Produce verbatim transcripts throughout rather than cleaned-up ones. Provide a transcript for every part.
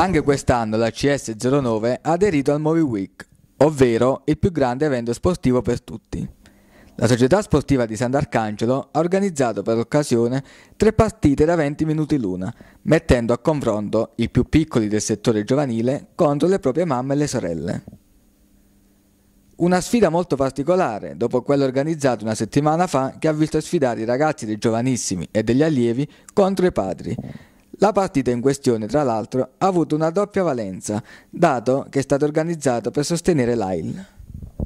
Anche quest'anno la C S zero nove ha aderito al Movie Week, ovvero il più grande evento sportivo per tutti. La società sportiva di Sant'Arcangelo ha organizzato per l'occasione tre partite da venti minuti l'una, mettendo a confronto i più piccoli del settore giovanile contro le proprie mamme e le sorelle. Una sfida molto particolare, dopo quella organizzata una settimana fa, che ha visto sfidare i ragazzi dei giovanissimi e degli allievi contro i padri. La partita in questione, tra l'altro, ha avuto una doppia valenza, dato che è stata organizzata per sostenere l'A I L.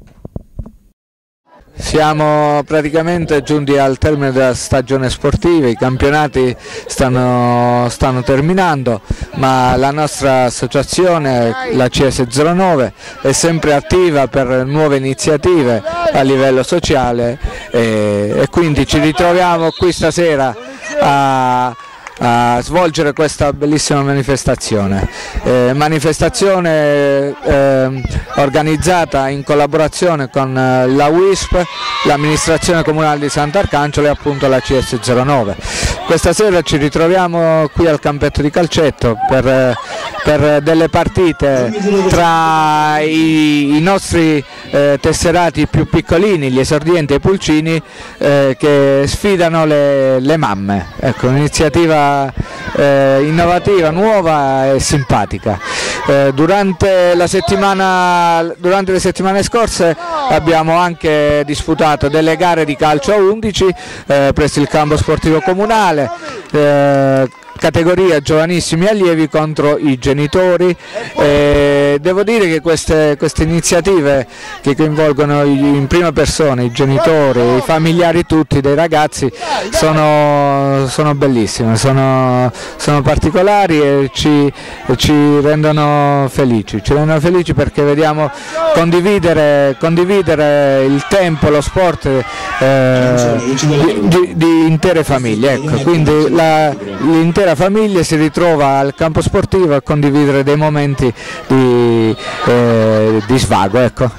Siamo praticamente giunti al termine della stagione sportiva, i campionati stanno, stanno terminando, ma la nostra associazione, la C S zero nove, è sempre attiva per nuove iniziative a livello sociale e, e quindi ci ritroviamo qui stasera a a svolgere questa bellissima manifestazione, eh, manifestazione eh, organizzata in collaborazione con eh, la W I S P, l'amministrazione comunale di Sant'Arcangelo e appunto la C S zero nove. Questa sera ci ritroviamo qui al campetto di calcetto per, per delle partite tra i, i nostri eh, tesserati più piccolini, gli esordienti e i pulcini, eh, che sfidano le, le mamme. Ecco, un'iniziativa Eh, innovativa, nuova e simpatica. Eh, durante, la settimana, durante le settimane scorse abbiamo anche disputato delle gare di calcio a undici eh, presso il campo sportivo comunale, eh, categoria giovanissimi allievi contro i genitori. Eh, devo dire che queste, queste iniziative che coinvolgono in prima persona i genitori, i familiari tutti dei ragazzi sono, sono bellissime, sono, sono particolari e ci, ci rendono felici, ci rendono felici perché vediamo condividere, condividere il tempo, lo sport eh, di, di, di intere famiglie, ecco, quindi la, l'intera la famiglia si ritrova al campo sportivo a condividere dei momenti di, eh, di svago, ecco.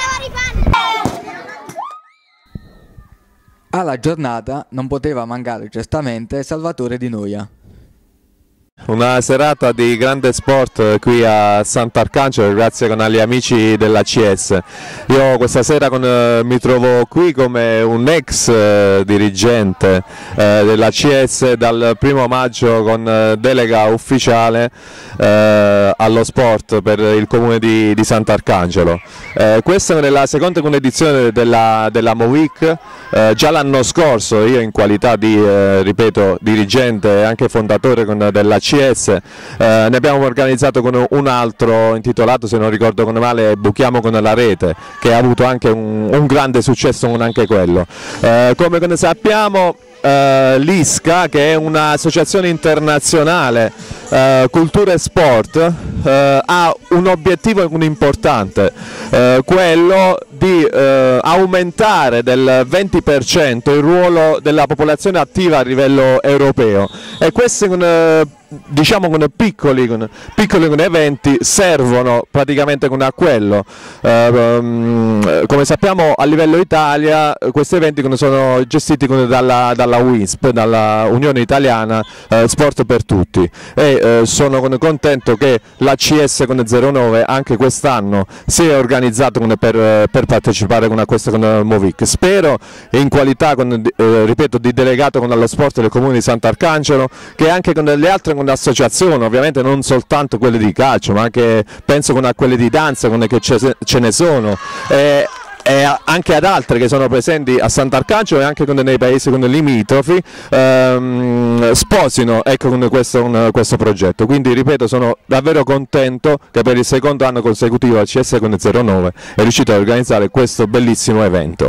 Alla giornata non poteva mancare certamente Salvatore Di Noia. Una serata di grande sport qui a Sant'Arcangelo grazie con gli amici della C S. Io questa sera con, eh, mi trovo qui come un ex eh, dirigente eh, della C S dal primo maggio con eh, delega ufficiale eh, allo sport per il comune di, di Sant'Arcangelo. Eh, questa è la seconda edizione della, della Movic. Eh, già l'anno scorso io in qualità di eh, ripeto dirigente e anche fondatore con, della C S eh, ne abbiamo organizzato con un altro intitolato, se non ricordo male, Buchiamo con la rete, che ha avuto anche un, un grande successo con anche quello. Eh, come ne sappiamo Uh, l'I S C A, che è un'associazione internazionale uh, cultura e sport, uh, ha un obiettivo importante, uh, quello di uh, aumentare del venti per cento il ruolo della popolazione attiva a livello europeo, e questi con, uh, diciamo con piccoli, con piccoli con eventi servono praticamente con a quello. Uh, um, come sappiamo a livello Italia questi eventi sono gestiti dalla, dalla W I S P, dalla Unione Italiana eh, Sport per Tutti, e eh, sono contento che la C S zero nove anche quest'anno si è organizzato per, per partecipare a questa Movic. Spero in qualità con, eh, ripeto, di delegato con allo sport del comune di Sant'Arcangelo, che anche con le altre con associazioni, ovviamente non soltanto quelle di calcio ma anche penso con a quelle di danza con che ce ne sono, eh, e anche ad altre che sono presenti a Sant'Arcangelo e anche con nei paesi con limitrofi, ehm, sposino ecco, con questo, con questo progetto. Quindi ripeto, sono davvero contento che per il secondo anno consecutivo la C S zero nove è riuscito a organizzare questo bellissimo evento.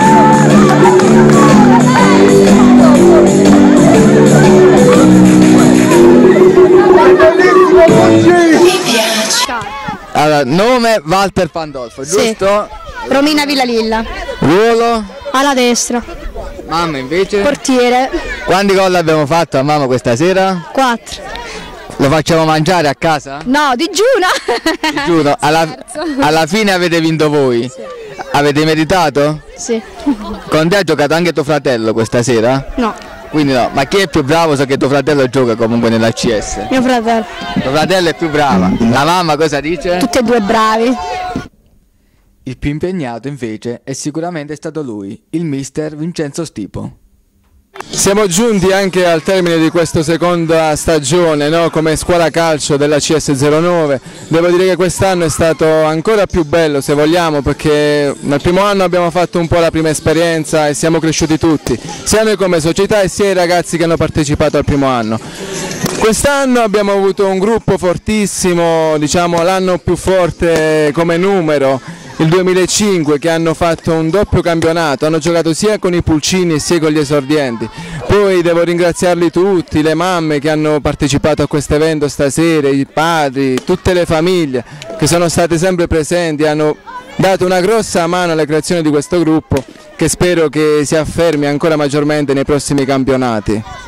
Allora, nome Walter Pandolfo, giusto? Sì. Romina Villalilla. Ruolo? Alla destra. Mamma invece? Portiere. Quanti gol abbiamo fatto a mamma questa sera? Quattro. Lo facciamo mangiare a casa? No, digiuna. Digiuno, alla, alla fine avete vinto voi? Sì. Avete meritato? Sì. Con te ha giocato anche tuo fratello questa sera? No. quindi no. Ma chi è più bravo? So che tuo fratello gioca comunque nella C S. Mio fratello. Tuo fratello è più brava. La mamma cosa dice? Tutti e due bravi. Il più impegnato invece è sicuramente stato lui, il mister Vincenzo Stipo. Siamo giunti anche al termine di questa seconda stagione, no? Come scuola calcio della C S zero nove. Devo dire che quest'anno è stato ancora più bello, se vogliamo, perché nel primo anno abbiamo fatto un po' la prima esperienza e siamo cresciuti tutti, sia noi come società e sia i ragazzi che hanno partecipato al primo anno. Quest'anno abbiamo avuto un gruppo fortissimo, diciamo l'anno più forte come numero, il duemilacinque, che hanno fatto un doppio campionato, hanno giocato sia con i pulcini sia con gli esordienti. Poi devo ringraziarli tutti, le mamme che hanno partecipato a questo evento stasera, i padri, tutte le famiglie che sono state sempre presenti, hanno dato una grossa mano alla creazione di questo gruppo che spero che si affermi ancora maggiormente nei prossimi campionati.